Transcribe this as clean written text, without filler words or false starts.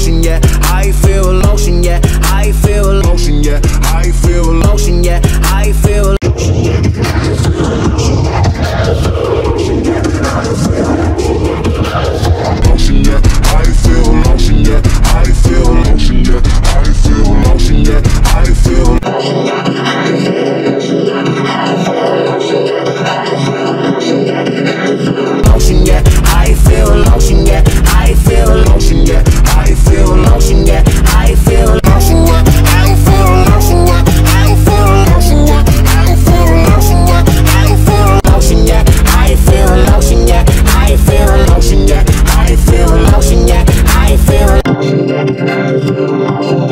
lotion, yeah. I feel lotion, yeah. I feel lotion, yeah. I feel lotion, yeah. I feel lotion, yeah. Lotion, yeah. I feel lotion, yeah. I feel lotion, yeah. I feel lotion, yeah. I feel lotion, yeah. Lotion, yeah. I feel lotion, yeah. I feel lotion, yeah. I feel lotion, yeah. I feel lotion, yeah. I feel lotion, yeah. I feel lotion, yeah. I feel lotion, yeah. I feel lotion, yeah. I feel lotion, yeah. I feel lotion, yeah. I feel lotion, yeah. I feel lotion, yeah.